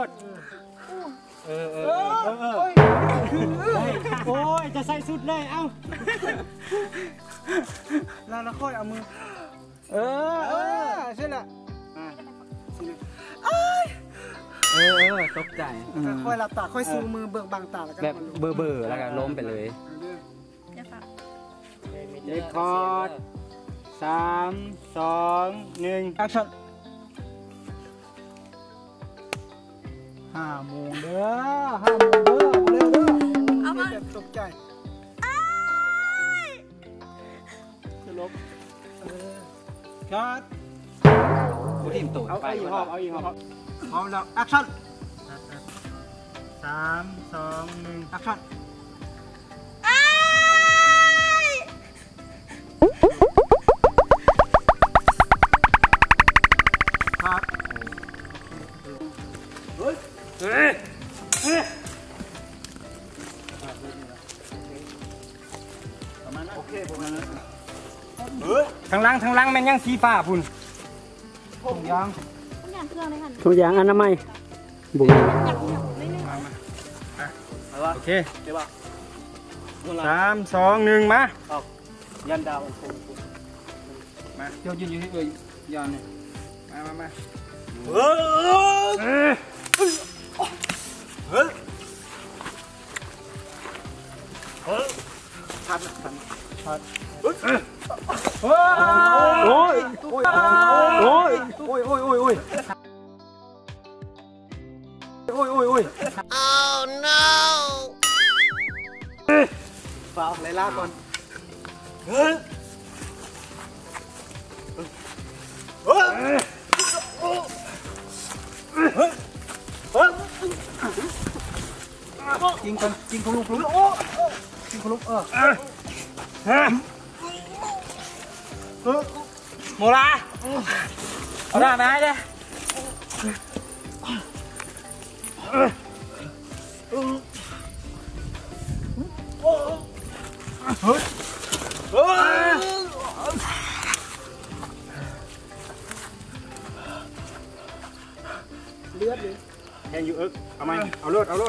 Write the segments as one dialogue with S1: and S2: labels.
S1: ถโอ้ยจะใส่สุดเลยเอ้าแล้วค่อยเอามือใช่ละตกใจค่อยหลับตาค่อยซูมือเบิกบางตาแล้วก็แบบเบอร์แล้วก็ล้มไปเลยเรคคอร์ด3 2 1แอคชั่น5 โมงเด้อ5 โมงเด้อเร็วเด้อเอามาตกใจจะลบคัดผู้ทีมตู่ไปเอาอีกหอบพร้อมแล้วแอคชั่น3 2 1แอคชั่นครับโอเคผมทางล่างแม่นยังสีฟ้าพุ่นถุงยางถุงยางอนามัยบุ้งโอเค3 2 1มายันดาวมาเดี๋ยวยืนอยู่ที่ยันเนี่ยมาทัดโอ้ยoh no ฝากเลยลาก่อนยิงคุณลุงยิงคุณลุงโมลาเอาได้ไหมเนี่ยเลือดเลยแทงอยู่เอาไหมเอาเลือดแทงอยู่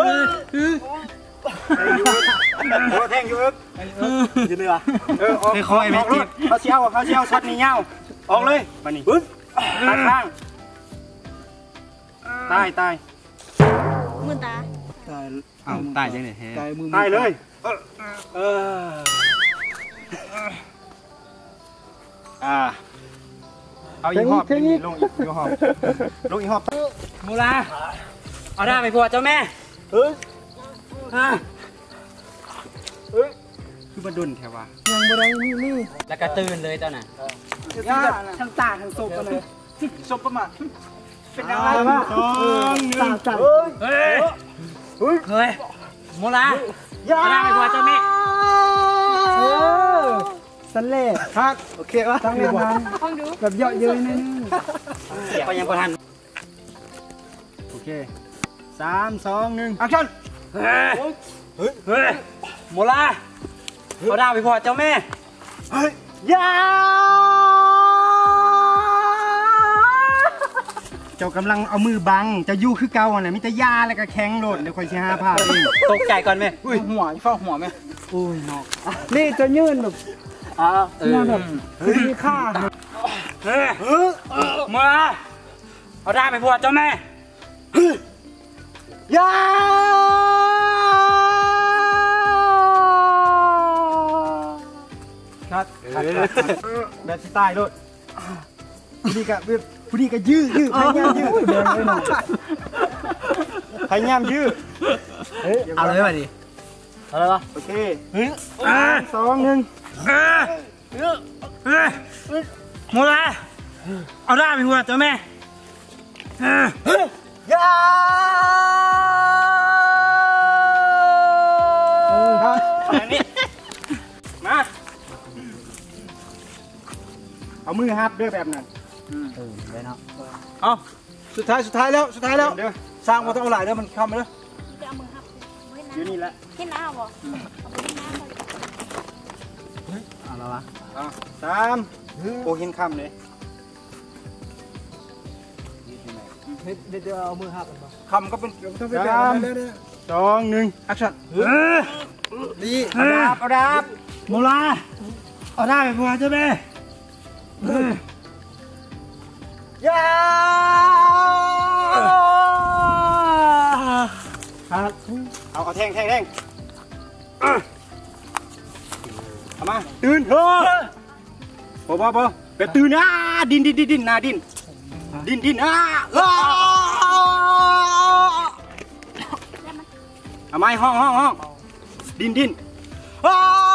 S1: ยืนเลยอ่ะคอยไม่ติดเขาเชี่ยวช็อตนี้เงาออกเลยมานี่ตายข้างตายมือตาตายจังเลยตายเลยเอาอีกหอบลงอีกหอบมูลาเอาได้ไปพัวเจ้าแม่คือมาดุนแถวว่ายังบ่ได้นี่แล้วก็ตื่นเลยเจ้าน่ะทั้งตาทั้งศพกันเลยศพประมาณเป็นอะไรวะตาเฮ้ยโมลาเอาได้ไปพัวเจ้าแม่สันเล่ครับโอเควะตั้งเรียนนั้นแบบเยอะเยอะนี่เสียไปยังประธานโอเค3 2 1แอคชั่นโมลาเอาดาวไปพอเจ้าแม่ยาเจ้ากำลังเอามือบังจะยู่คือเก่าอะไรมิตรยาแล้วก็แข็งโหลดเดี๋ยวคอยชี้5 ภาพตกใจก่อนไหมหัวเฝ้าหัวไหมอุ้ยนอกนี่จะยื่นแบบแบบมีค่ามาเอาได้ไปพวดเจ้าแม่ยาครับแบบสไตล์ด้วยผู้ดีกับยื้อพยายามยื้อพยายามยื้อเอาเลยป่ะดิเอาเลยป่ะโอเค2 1โมลาเอาได้ไปหัวเจ้าแม่ยามาเอามือฮับด้วยแบบนั้นได้เนาะเอาสุดท้ายแล้วสร้างมาต้องเอาหลายแล้วมันเข้ามาแล้วเอามือฮับอยู่นี่แหละที่น้าบ่เอาแล้ววะ3โอ้หินคำเลยเดี๋ยวเอามือหักกันป่ะคำก็เป็นต้องไป
S2: สามสองหนึ่งแอคชั่นดีเอาดาบโมลาเอาดาบไปบัวใช่ไหมยาครับเอาแทงเอามาตื่นพอแบบตื่นนะดินนาดินเอาไม้ห้องดิน